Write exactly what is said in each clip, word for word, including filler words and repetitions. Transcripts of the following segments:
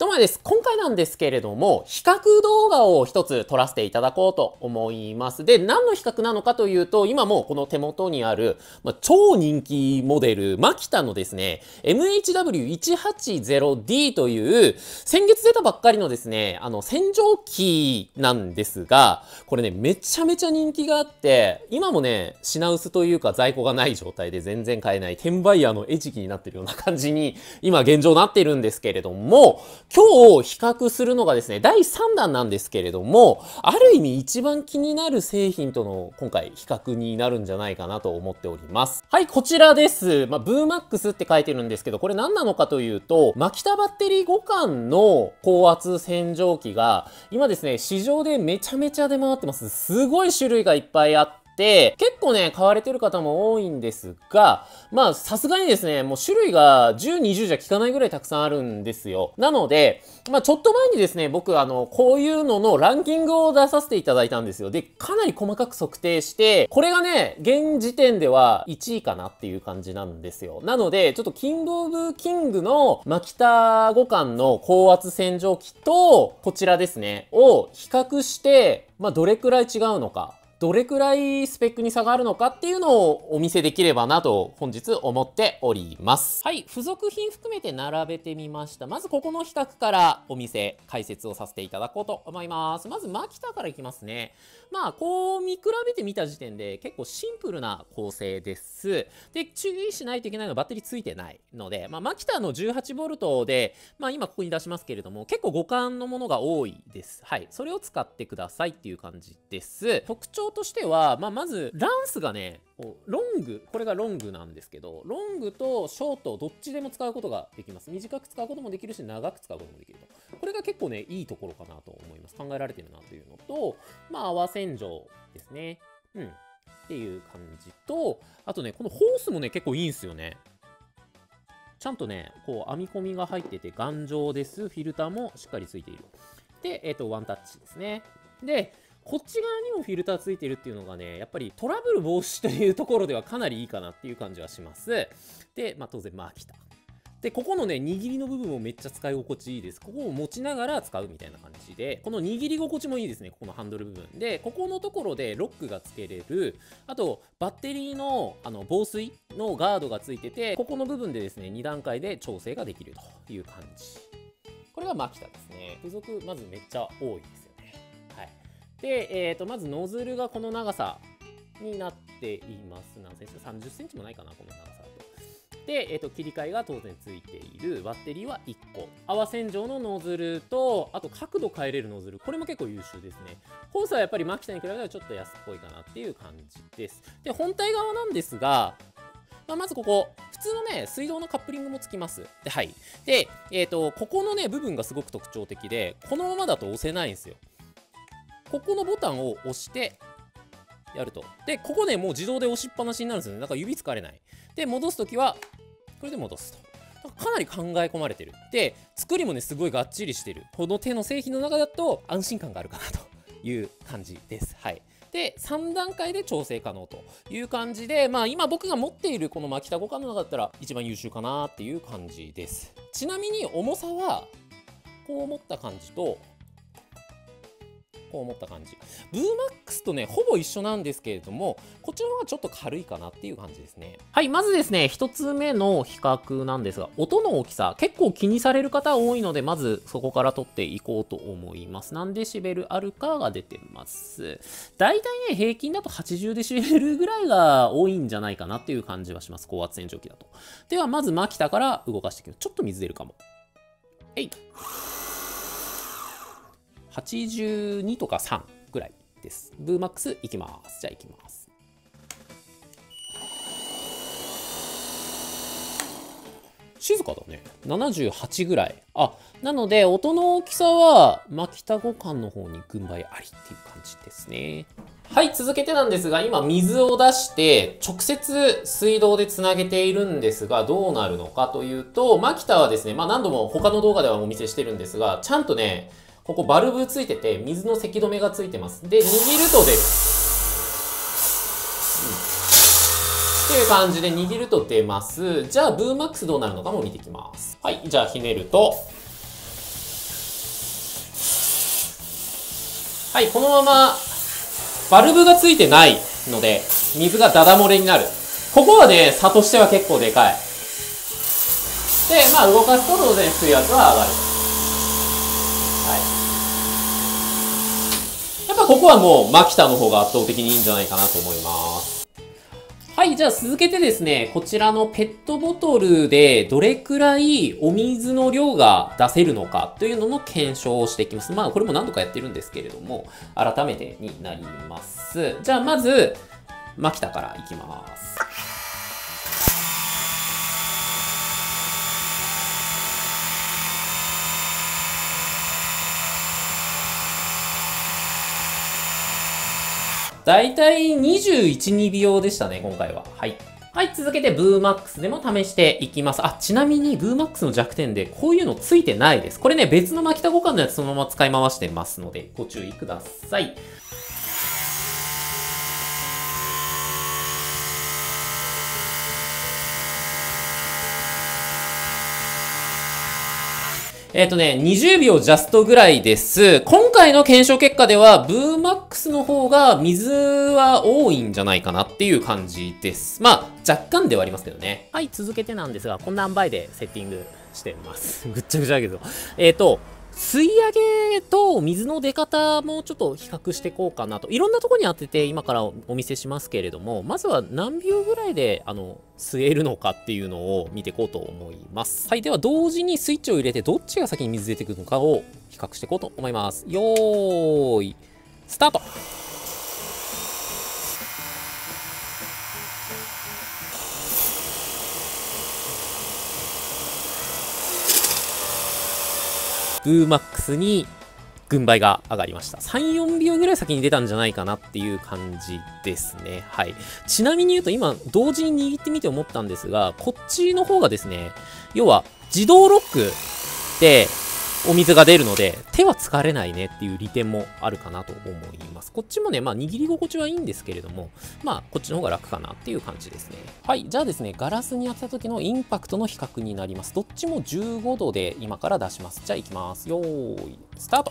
どうもです。今回なんですけれども、比較動画を一つ撮らせていただこうと思います。で、何の比較なのかというと、今もうこの手元にある、まあ、超人気モデル、マキタのですね、エムエイチダブリューいちはちゼロディー という、先月出たばっかりのですね、あの、洗浄機なんですが、これね、めちゃめちゃ人気があって、今もね、品薄というか在庫がない状態で全然買えない、転売ヤーの餌食になってるような感じに、今現状なってるんですけれども、今日比較するのがですね、だいさんだんなんですけれども、ある意味一番気になる製品との今回比較になるんじゃないかなと思っております。はい、こちらです。まあ、ブーマックスって書いてるんですけど、これ何なのかというと、マキタバッテリー互換の高圧洗浄機が、今ですね、市場でめちゃめちゃ出回ってます。すごい種類がいっぱいあって、で、結構ね、買われてる方も多いんですが、まあ、さすがにですね、もう種類がじゅう、にじゅうじゃ効かないぐらいたくさんあるんですよ。なので、まあ、ちょっと前にですね、僕、あの、こういうののランキングを出させていただいたんですよ。で、かなり細かく測定して、これがね、現時点ではいちいかなっていう感じなんですよ。なので、ちょっとキングオブキングのマキタ互換の高圧洗浄機と、こちらですね、を比較して、まあ、どれくらい違うのか。どれくらいスペックに差があるのかっていうのをお見せできればなと本日思っております。はい、付属品含めて並べてみました。まずここの比較からお店解説をさせていただこうと思います。まずマキタからいきますね。まあこう見比べてみた時点で結構シンプルな構成です。で、注意しないといけないのはバッテリーついてないので、まあ、マキタの じゅうはちボルト で、まあ今ここに出しますけれども、結構互換のものが多いです。はい、それを使ってくださいっていう感じです。特徴としては、まあ、まずランスがね、ロング、これがロングなんですけど、ロングとショートどっちでも使うことができます。短く使うこともできるし、長く使うこともできると。これが結構ね、いいところかなと思います。考えられてるなというのと、まあ泡洗浄ですね。うん。っていう感じと、あとね、このホースもね、結構いいんですよね。ちゃんとね、こう編み込みが入ってて頑丈です。フィルターもしっかりついている。で、えっと、ワンタッチですね。で、こっち側にもフィルターついてるっていうのがね、やっぱりトラブル防止というところではかなりいいかなっていう感じはします。で、まあ当然マキタ。で、ここのね、握りの部分もめっちゃ使い心地いいです。ここを持ちながら使うみたいな感じで、この握り心地もいいですね、ここのハンドル部分。で、ここのところでロックがつけれる、あと、バッテリーのあの防水のガードがついてて、ここの部分でですね、に段階で調整ができるという感じ。これがマキタですね。付属、まずめっちゃ多いですよね。はい。で、えーと、まずノズルがこの長さになっています。何センチ ?さんじゅっセンチもないかな、この長さだと。で、えーと、切り替えが当然ついている。バッテリーはいっこ。泡洗浄のノズルと、あと角度変えれるノズル。これも結構優秀ですね。ホースはやっぱりマキタに比べたらちょっと安っぽいかなっていう感じです。で、本体側なんですが、まあ、まずここ、普通のね、水道のカップリングもつきます。で、はい。で、えっと、ここのね、部分がすごく特徴的で、このままだと押せないんですよ。ここのボタンを押してやると。で、ここね、もう自動で押しっぱなしになるんですよね。だから指疲れない。で、戻すときは、これで戻すと。かなり考え込まれてる。で、作りもね、すごいがっちりしてる。この手の製品の中だと安心感があるかなという感じです。はい。で、さん段階で調整可能という感じで、まあ今僕が持っているこのマキタ互換の中だったら一番優秀かなっていう感じです。ちなみに重さは、こう持った感じと、こう持った感じ。ブーマックスとね、ほぼ一緒なんですけれども、こちらの方がちょっと軽いかなっていう感じですね。はい、まずですね、一つ目の比較なんですが、音の大きさ、結構気にされる方多いので、まずそこから取っていこうと思います。何デシベルあるかが出てます。だいたいね、平均だとはちじゅうデシベルぐらいが多いんじゃないかなっていう感じはします。高圧洗浄機だと。では、まずマキタから動かしていきます。ちょっと水出るかも。えい。はちじゅうにとかさんぐらいです。ブーマックスいきます。じゃあいきます。静かだね。ななじゅうはちぐらい。あ、なので音の大きさはマキタ互換の方に軍配ありっていう感じですね。はい、続けてなんですが、今水を出して直接水道でつなげているんですが、どうなるのかというと、マキタはですね、まあ何度も他の動画ではお見せしてるんですが、ちゃんとね、ここバルブついてて、水のせき止めがついてます。で、握ると出る。うん、っていう感じで握ると出ます。じゃあ、ブーマックスどうなるのかも見ていきます。はい、じゃあひねると、 はい、このままバルブがついてないので水がダダ漏れになる。ここはね、差としては結構でかい。で、まあ動かすと当然水圧は上がる。はい。やっぱここはもうマキタの方が圧倒的にいいんじゃないかなと思います。はい、じゃあ続けてですね、こちらのペットボトルでどれくらいお水の量が出せるのかというのの検証をしていきます。まあこれも何度かやってるんですけれども、改めてになります。じゃあまず、マキタからいきます。だいたいにじゅういち、にびょうでしたね、今回は。はい。はい、続けてブーマックスでも試していきます。あ、ちなみにブーマックスの弱点でこういうのついてないです。これね、別のマキタ互換のやつそのまま使い回してますので、ご注意ください。えっとね、にじゅうびょうジャストぐらいです。今回の検証結果では、ブーマックスの方が水は多いんじゃないかなっていう感じです。まあ、若干ではありますけどね。はい、続けてなんですが、こんな塩梅でセッティングしてます。ぐっちゃぐちゃだけど。えっと、吸い上げと水の出方もちょっと比較していこうかなと。いろんなところに当てて今からお見せしますけれども、まずは何秒ぐらいであの吸えるのかっていうのを見ていこうと思います。はい、では同時にスイッチを入れてどっちが先に水出てくるのかを比較していこうと思います。よーい、スタート。ブーマックスに軍配が上がりました。さん、よんびょうぐらい先に出たんじゃないかなっていう感じですね。はい。ちなみに言うと今、同時に握ってみて思ったんですが、こっちの方がですね、要は自動ロックでお水が出るので、手は疲れないねっていう利点もあるかなと思います。こっちもね、まあ握り心地はいいんですけれども、まあこっちの方が楽かなっていう感じですね。はい。じゃあですね、ガラスに当てた時のインパクトの比較になります。どっちもじゅうごどで今から出します。じゃあ行きます。よーい、スタート。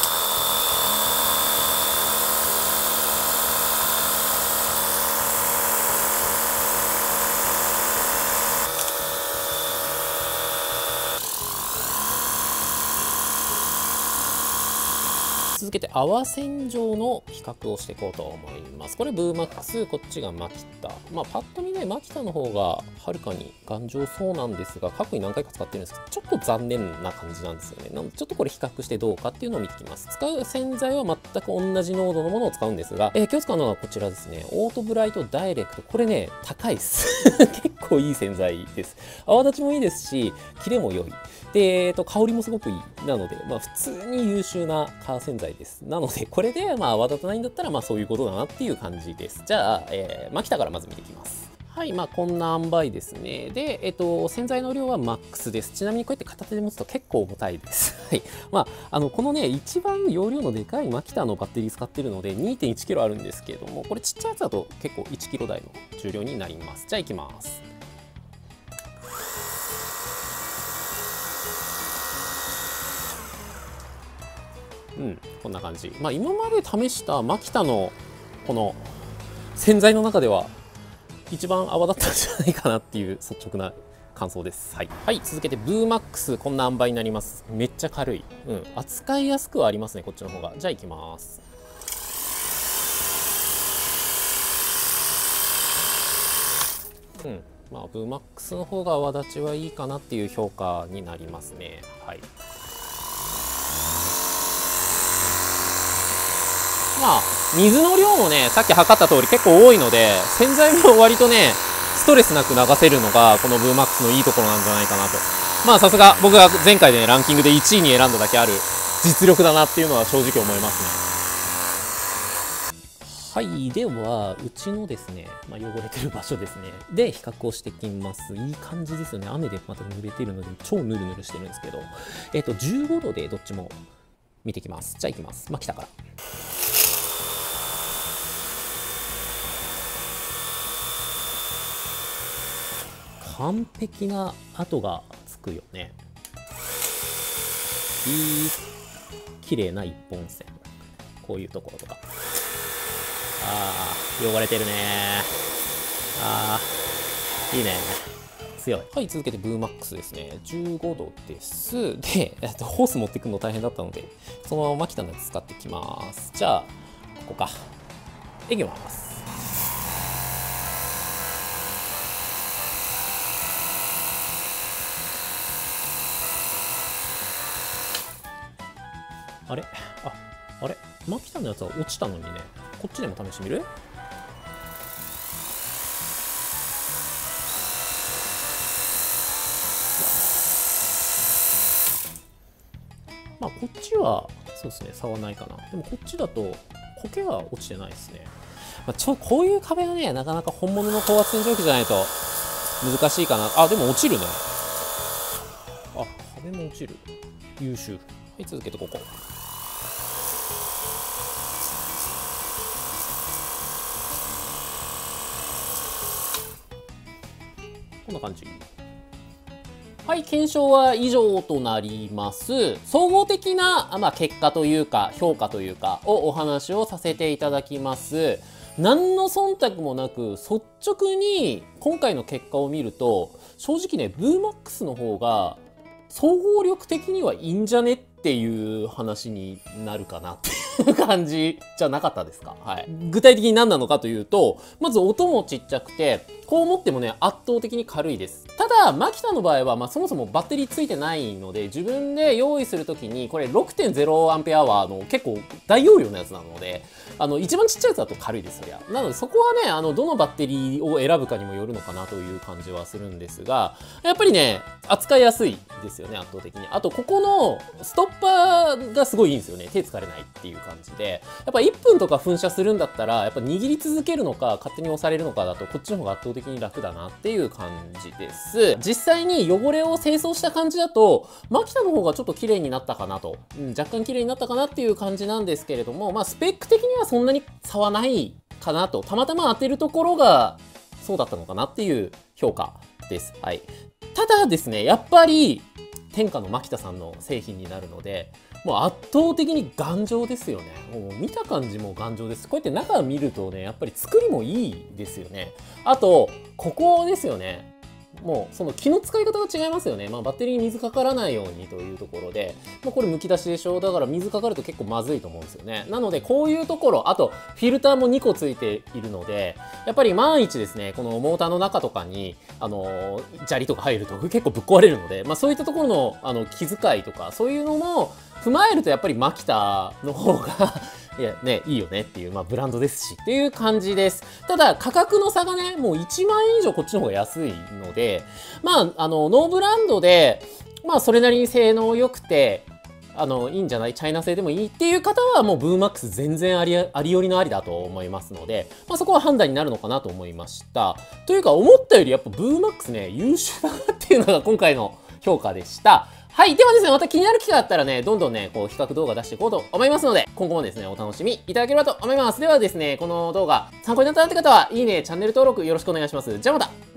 続けて泡洗浄の比較をしていこうと思います。これブーマックス、こっちがマキタ。まあパッと見ね、マキタの方がはるかに頑丈そうなんですが、過去に何回か使ってるんですけど、ちょっと残念な感じなんですよね。なのでちょっとこれ比較してどうかっていうのを見ていきます。使う洗剤は全く同じ濃度のものを使うんですが、えー、今日使うのはこちらですね。オートブライトダイレクト。これね、高いです。結構いい洗剤です。泡立ちもいいですし、キレも良い。で、えっと、香りもすごくいい。なので、まあ普通に優秀なカー洗剤です。なので、これでまあ泡立たないんだったら、まあそういうことだなっていう感じです。じゃあ、えー、マキタからまず見ていきます。はい、まあこんな塩梅ですね。で、えっと、洗剤の量はマックスです。ちなみにこうやって片手で持つと結構重たいです。はい。まあ、あの、このね、一番容量のでかいマキタのバッテリー使ってるので にてんいちキロあるんですけれども、これちっちゃいやつだと結構いちキロ台の重量になります。じゃあ行きます。うん、こんな感じ。まあ今まで試したマキタのこの洗剤の中では一番泡立ったんじゃないかなっていう率直な感想です。はい。はい、続けてブーマックス、こんな塩梅になります。めっちゃ軽い。うん、扱いやすくはありますね、こっちの方が。じゃあ行きます。うん、まあブーマックスの方が泡立ちはいいかなっていう評価になりますね。はい。まあ、水の量もね、さっき測った通り結構多いので、洗剤も割とね、ストレスなく流せるのが、このブーマックスのいいところなんじゃないかなと。まあ、さすが僕が前回でね、ランキングでいちいに選んだだけある実力だなっていうのは正直思いますね。はい。では、うちのですね、まあ、汚れてる場所ですね。で、比較をしていきます。いい感じですよね。雨でまた濡れてるので、超ヌルヌルしてるんですけど、えっと、じゅうごどでどっちも見ていきます。じゃあ行きます。まあ、来たから。完璧な跡がつくよね。いい綺麗な一本線。 こういうところとか。あー、汚れてるねあー、いいね。強い。はい、続けてブーマックスですね。じゅうごどです。で、えっと、ホース持ってくるの大変だったので、そのままマキタのやつ使ってきます。じゃあ、ここか。いきます。あれあ、あれマキタのやつは落ちたのにね。こっちでも試してみる？まあ、こっちは、そうですね、差はないかな。でも、こっちだと、苔は落ちてないですね。まあ、ちょ、こういう壁はね、なかなか本物の高圧洗浄機じゃないと難しいかな。あ、でも落ちるね。あ、壁も落ちる。優秀。はい、続けてここ。こんな感じ。はい、検証は以上となります。総合的な、まあ、結果というか、評価というか、をお話をさせていただきます。何の忖度もなく、率直に今回の結果を見ると、正直ね、ブーマックスの方が、総合力的にはいいんじゃねっていう話になるかなっていう感じじゃなかったですか。はい。具体的に何なのかというと、まず音もちっちゃくて、こう持ってもね、圧倒的に軽いです。ただ、マキタの場合は、まあ、そもそもバッテリーついてないので、自分で用意するときに、これ ろくてんゼロアンペアワーの結構大容量のやつなので、あの、一番ちっちゃいやつだと軽いです、そりゃ。なので、そこはね、あの、どのバッテリーを選ぶかにもよるのかなという感じはするんですが、やっぱりね、扱いやすいですよね、圧倒的に。あと、ここのストッパーがすごいいいんですよね。手疲れないっていう感じで。やっぱいっぷんとか噴射するんだったら、やっぱ握り続けるのか、勝手に押されるのかだと、こっちの方が圧倒的に楽だなっていう感じです。実際に汚れを清掃した感じだと、マキタの方がちょっと綺麗になったかなと。うん、若干綺麗になったかなっていう感じなんですけれども、まあ、スペック的にはそんなに差はないかなと。たまたま当てるところが、そうだったのかなっていう評価です。はい。ただですね、やっぱり、天下のマキタさんの製品になるので、もう圧倒的に頑丈ですよね。もう見た感じも頑丈です。こうやって中見るとね、やっぱり作りもいいですよね。あと、ここですよね。もうその気の使い方が違いますよね。まあバッテリーに水かからないようにというところで、まあ、これむき出しでしょ。だから水かかると結構まずいと思うんですよね。なのでこういうところ、あとフィルターもにこついているので、やっぱり万一ですね、このモーターの中とかに、あのー、砂利とか入ると結構ぶっ壊れるので、まあそういったところのあの気遣いとか、そういうのも踏まえるとやっぱりマキタの方がいやね、いいよねっていう、まあブランドですしっていう感じです。ただ価格の差がね、もういちまんえん以上こっちの方が安いので、まあ、あの、ノーブランドで、まあそれなりに性能良くて、あの、いいんじゃない？チャイナ製でもいいっていう方はもうブーマックス全然あり、ありよりのありだと思いますので、まあそこは判断になるのかなと思いました。というか思ったよりやっぱブーマックスね、優秀だなっていうのが今回の評価でした。はい。ではですね、また気になる機会があったらね、どんどんね、こう、比較動画出していこうと思いますので、今後もですね、お楽しみいただければと思います。ではですね、この動画参考になったなって方は、いいね、チャンネル登録よろしくお願いします。じゃあまた